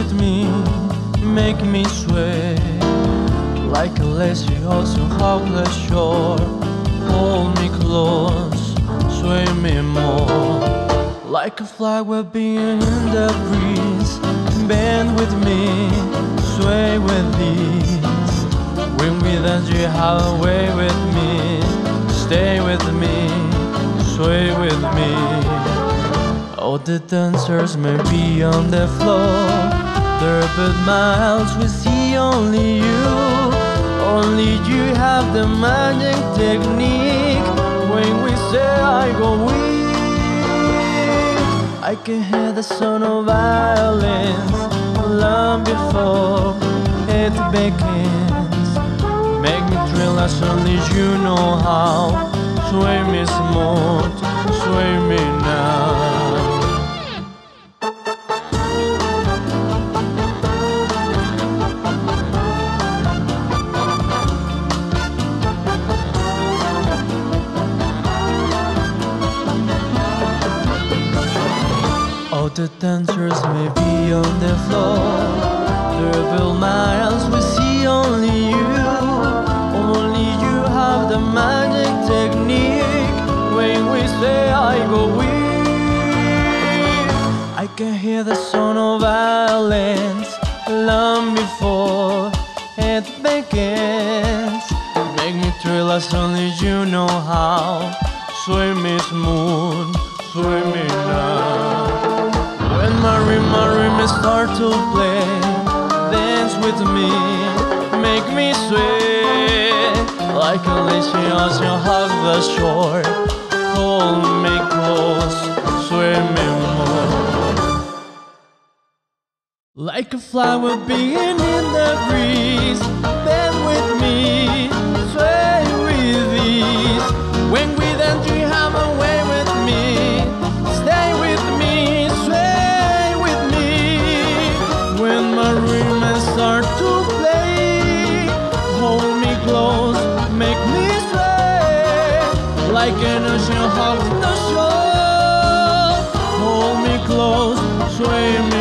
with me, make me sway like a lazy ocean off the shore. Hold me close, sway me more, like a flag we're being in the breeze. Bend with me, sway with ease. When we dance, you have a way with me. Stay with me, sway with me. All the dancers may be on the floor. There are but miles, we see only you. Only you have the magic technique. When we say I go weak, I can hear the sound of violins long before it begins. Make me thrill as only you know how. Sway me smooth, sway me now. All the dancers may be on the floor. There are miles, we see only you. Only you have the magic technique. When we say I go weak, I can hear the sound of violence long before it begins. Make me thrill as only you know how. Sway me smooth, sway me now. When my rhythm start to play, dance with me, make me sway like a lazy ocean hug the shore. Hold me close, sway me more, like a flower being in the breeze. Bend with me, sway with ease. When we dance, you have a way with me. Stay with me, sway with me. When my rhythm start to play, hold me close, make me sway like an ocean off the shore. Hold me close, sway me